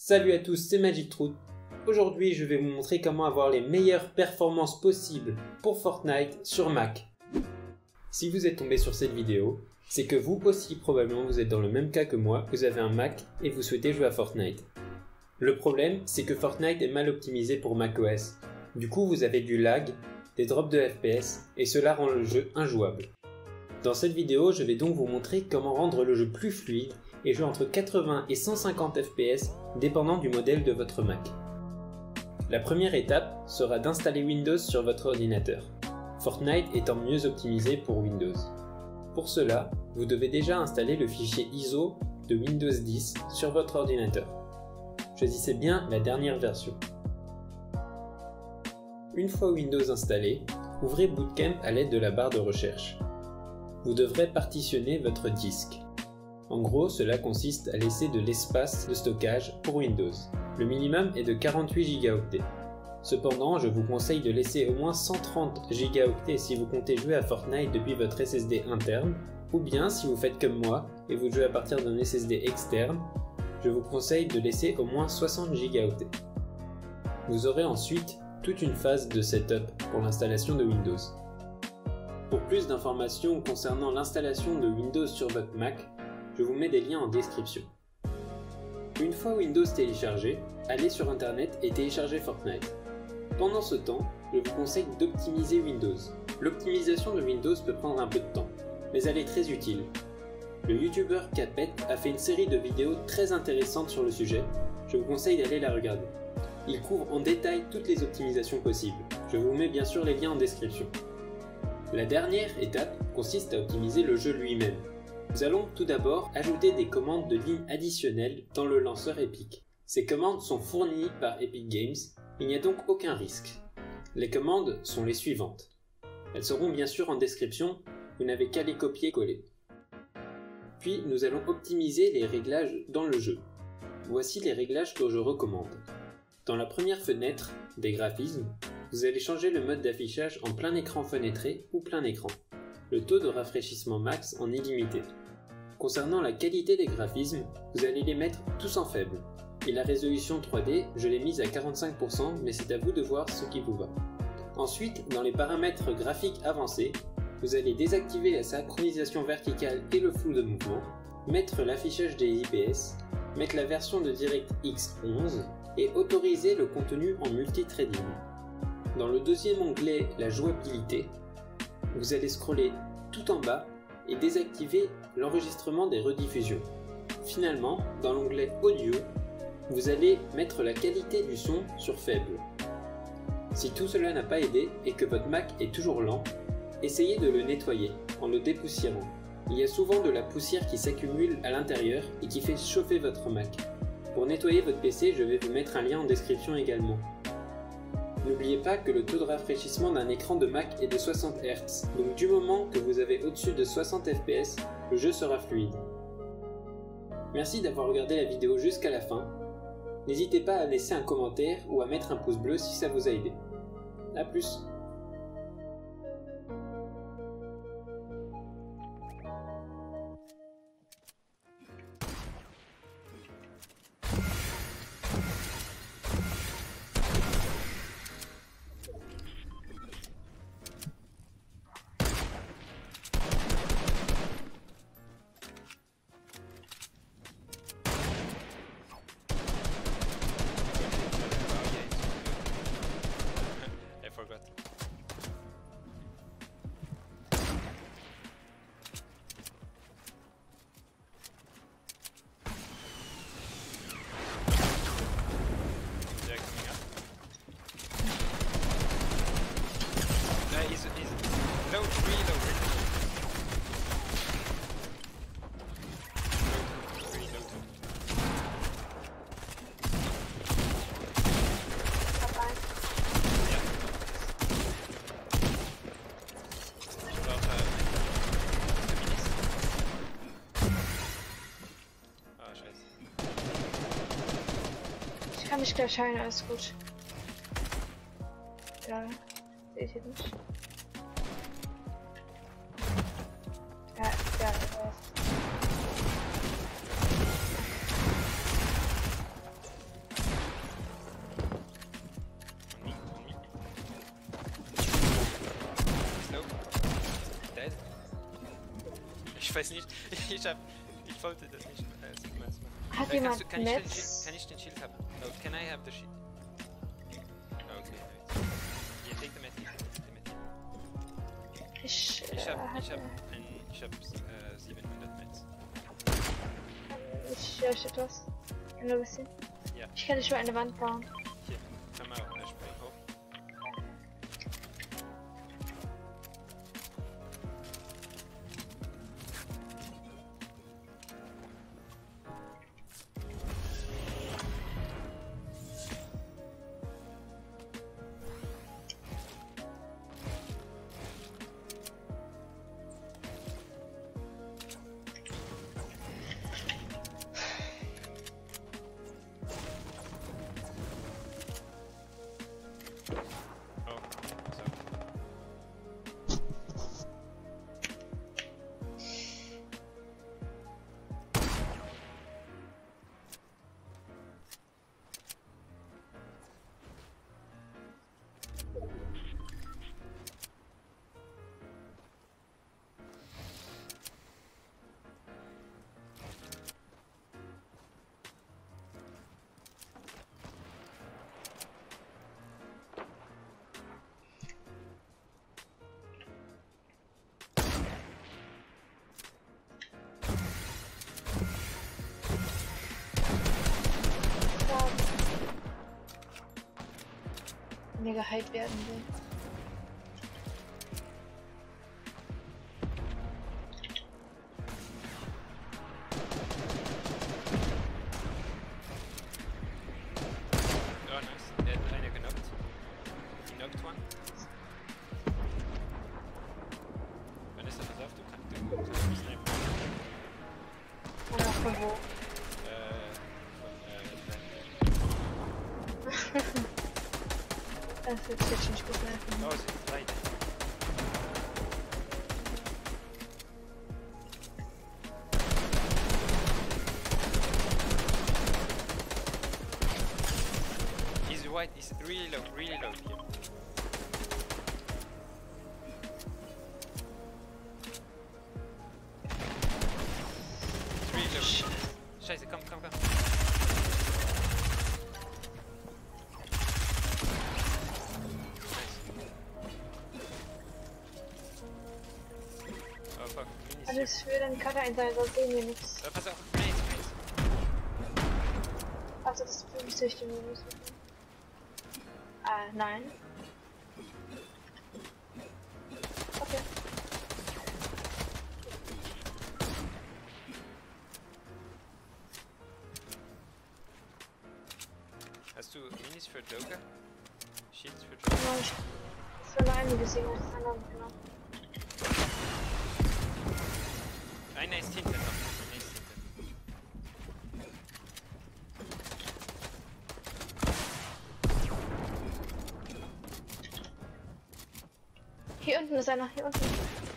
Salut à tous, c'est MagicTruth. Aujourd'hui, je vais vous montrer comment avoir les meilleures performances possibles pour Fortnite sur Mac. Si vous êtes tombé sur cette vidéo, c'est que vous aussi probablement vous êtes dans le même cas que moi, vous avez un Mac et vous souhaitez jouer à Fortnite. Le problème, c'est que Fortnite est mal optimisé pour macOS. Du coup, vous avez du lag, des drops de FPS et cela rend le jeu injouable. Dans cette vidéo, je vais donc vous montrer comment rendre le jeu plus fluide et jouer entre 80 et 150 FPS dépendant du modèle de votre Mac. La première étape sera d'installer Windows sur votre ordinateur, Fortnite étant mieux optimisé pour Windows. Pour cela, vous devez déjà installer le fichier ISO de Windows 10 sur votre ordinateur. Choisissez bien la dernière version. Une fois Windows installé, ouvrez Bootcamp à l'aide de la barre de recherche. Vous devrez partitionner votre disque. En gros, cela consiste à laisser de l'espace de stockage pour Windows. Le minimum est de 48 Go. Cependant, je vous conseille de laisser au moins 130 Go si vous comptez jouer à Fortnite depuis votre SSD interne, ou bien si vous faites comme moi et vous jouez à partir d'un SSD externe, je vous conseille de laisser au moins 60 Go. Vous aurez ensuite toute une phase de setup pour l'installation de Windows. Pour plus d'informations concernant l'installation de Windows sur votre Mac, je vous mets des liens en description. Une fois Windows téléchargé, allez sur internet et téléchargez Fortnite. Pendant ce temps, je vous conseille d'optimiser Windows. L'optimisation de Windows peut prendre un peu de temps, mais elle est très utile. Le youtubeur Capet a fait une série de vidéos très intéressantes sur le sujet, je vous conseille d'aller la regarder. Il couvre en détail toutes les optimisations possibles. Je vous mets bien sûr les liens en description. La dernière étape consiste à optimiser le jeu lui-même. Nous allons tout d'abord ajouter des commandes de ligne additionnelles dans le lanceur Epic. Ces commandes sont fournies par Epic Games, il n'y a donc aucun risque. Les commandes sont les suivantes. Elles seront bien sûr en description, vous n'avez qu'à les copier-coller. Puis nous allons optimiser les réglages dans le jeu. Voici les réglages que je recommande. Dans la première fenêtre des graphismes, vous allez changer le mode d'affichage en plein écran fenêtré ou plein écran. Le taux de rafraîchissement max en illimité. Concernant la qualité des graphismes, vous allez les mettre tous en faible. Et la résolution 3D, je l'ai mise à 45%, mais c'est à vous de voir ce qui vous va. Ensuite, dans les paramètres graphiques avancés, vous allez désactiver la synchronisation verticale et le flou de mouvement, mettre l'affichage des IPS, mettre la version de DirectX 11 et autoriser le contenu en multithreading. Dans le deuxième onglet, la jouabilité, vous allez scroller tout en bas et désactiver l'enregistrement des rediffusions. Finalement, dans l'onglet audio, vous allez mettre la qualité du son sur faible. Si tout cela n'a pas aidé et que votre Mac est toujours lent, essayez de le nettoyer en le dépoussiérant. Il y a souvent de la poussière qui s'accumule à l'intérieur et qui fait chauffer votre Mac. Pour nettoyer votre PC, je vais vous mettre un lien en description également. N'oubliez pas que le taux de rafraîchissement d'un écran de Mac est de 60 Hz, donc du moment que vous avez au-dessus de 60 FPS, le jeu sera fluide. Merci d'avoir regardé la vidéo jusqu'à la fin. N'hésitez pas à laisser un commentaire ou à mettre un pouce bleu si ça vous a aidé. A plus! Ich kann mich gleich heilen, alles gut. Ja, seht ihr nicht? Ja, ja, Ich weiß nicht, ich wollte das nicht machen. Hat jemand kann Netz? ich den Shield haben? No, can I have the shield? Okay. Yeah, take the med. Ich Ich hab hatte... 700 Mets. Hier steht was. Nur ein bisschen. Ja. Ich kann nicht mal eine Wand bauen. Hier, kann man auch springen hoch. Oh, so. Mir geheilt werden will. Oh, nice. Der hat eine genockt. Die knocked one. Vanessa, pass auf, du kannst snipen. Oder von wo? Das wird jetzt nicht gut helfen. Oh, sind drei. He's white, he's really low here. Really low. Scheiße, komm. Oh fuck, Minis. Alles für den Cutter in seiner sehen wir nichts. Pass auf, Grenades. Also das müsste ich den müssen. Nein. Okay. Hast du Minis für Joker? Shields für Joker? Ja, ich habe nur eine gesehen und das andere genommen. Einer ist hinten noch. Einer ist hinten. Hier unten ist einer, hier unten.